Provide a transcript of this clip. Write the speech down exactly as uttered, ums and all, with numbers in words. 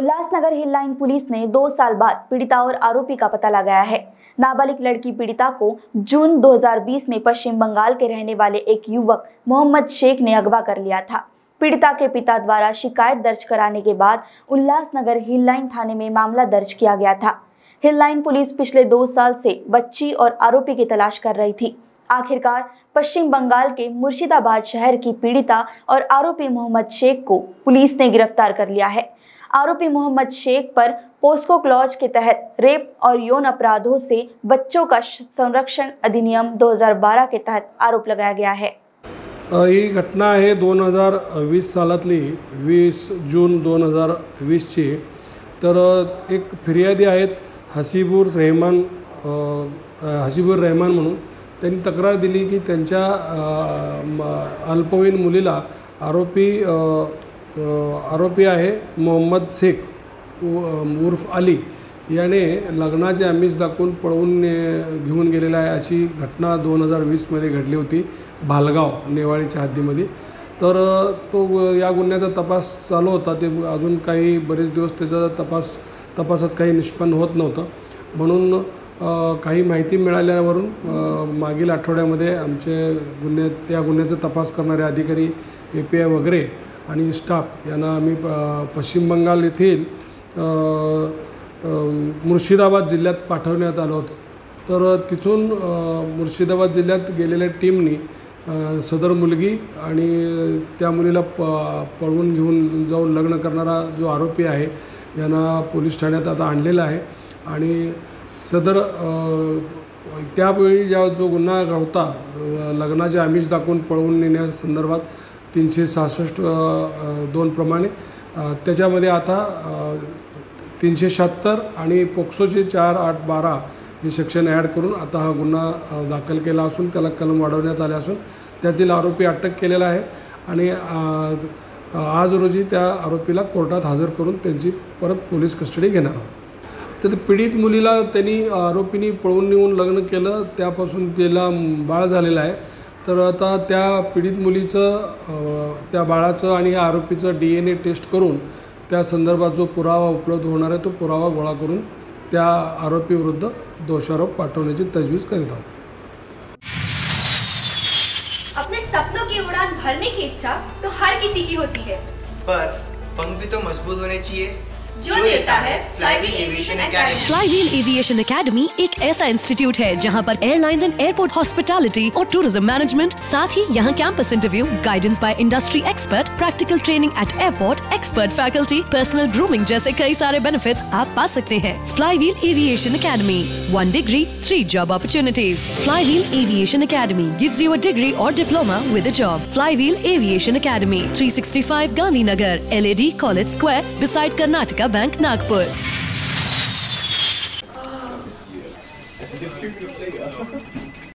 Ulhasnagar hill line police ने दो साल बाद पीड़िता और आरोपी का पता लगाया है। नाबालिग लड़की पीड़िता को जून दो हज़ार बीस में पश्चिम बंगाल के रहने वाले एक युवक मोहम्मद शेख ने अगवा कर लिया था। पीड़िता के पिता द्वारा शिकायत दर्ज कराने के बाद उल्लासनगर हिल लाइन थाने में मामला दर्ज किया गया था। हिल लाइन पुलिस पिछले दो साल से बच्ची और आरोपी की तलाश कर रही थी। आखिरकार पश्चिम बंगाल के मुर्शिदाबाद शहर की पीड़िता और आरोपी मोहम्मद शेख को पुलिस ने गिरफ्तार कर लिया है। आरोपी मोहम्मद शेख पर पोस्को क्लॉज के तहत रेप और यौन अपराधों से बच्चों का संरक्षण अधिनियम दो हज़ार बारह के तहत आरोप लगाया गया है। ही घटना आहे दोन हजार वीस सालातली वीस जून दोन हजार वीसची। तर एक फिर्यादी आहेत हसीबुर रहमान हसीबुर रहमान म्हणून त्यांनी तक्रार दिली की त्यांच्या अल्पवयीन मुलीला आरोपी आरोपी आहे मोहम्मद शेख उर्फ अली याने लग्नाचे आमिष दाखवून पळवून घेऊन गेलेला आहे अशी घटना दोन हजार वीसमध्ये घडली होती भालगाव नेवाळीच्या हद्दीमध्ये। तर तो या गुन्ह्याचा तपास चालू होता। ते अजून काही बरेच दिवस त्याचा तपास तपासात काही निष्पन्न होत नव्हतं। म्हणून काही माहिती मिळाल्यावरून मागील आठवड्यामध्ये आमचे गुन्हे त्या गुन्ह्याचा तपास करणारे अधिकारी ए पी आय वगैरे आणि स्टाफ यांना आम्ही पश्चिम बंगाल येथील मुर्शिदाबाद जिल्ह्यात पाठवण्यात आलं होतं। तर तिथून मुर्शिदाबाद जिल्ह्यात गेलेल्या टीमनी सदर मुलगी आणि त्या मुलीला प पळवून घेऊन जाऊन लग्न करणारा जो आरोपी आहे यांना पोलीस ठाण्यात आता आणलेला आहे। आणि सदर त्यावेळी ज्या जो गुन्हा होता लग्नाचे आमिष दाखवून पळवून नेण्यासंदर्भात तीनशे सहासष्ट दोन प्रमाणे त्याच्यामध्ये आता तीनशे शहात्तर आणि पोक्सोचे चार आठ बारा हे सेक्शन ॲड करून आता हा गुन्हा दाखल केला असून त्याला कलम वाढवण्यात आले असून त्यातील आरोपी अटक केलेला आहे। आणि आज रोजी त्या आरोपीला कोर्टात हजर करून त्यांची परत पोलीस कस्टडी घेणार आहोत। तर पीडित मुलीला त्यांनी आरोपींनी पळवून नेऊन लग्न केलं त्यापासून तिला बाळ झालेलं आहे। तर आता त्या पीडित मुलीचं त्या बाळाचं आणि आरोपीचं डी एन ए टेस्ट करून त्या संदर्भात जो पुरावा उपलब्ध होणार आहे तो पुरावा गोळा करून त्या आरोपी विरुद्ध दोषारोप पाठवण्याची तजवीज करीत आहोत। अपने सपनों की उड़ान भरने की इच्छा तो हर किसी की होती है, पर पंख भी तो मजबूत होने चाहिए जो देता है flywheel aviation academy. Flywheel aviation academy एक ऐसा इंस्टीट्यूट है जहां पर एयरलाइंस एंड एयरपोर्ट हॉस्पिटैलिटी और टूरिज्म मैनेजमेंट, साथ ही यहां campus interview, guidance by industry expert, practical training at airport, expert faculty, personal grooming जैसे कई सारे बेनिफिट्स आप पा सकते हैं। Flywheel aviation academy, one degree three job opportunities. Flywheel aviation academy gives you a degree और diploma with a job. Flywheel aviation academy, three sixty five Gandhinagar, L A D college square, beside Karnataka bank, Nagpur.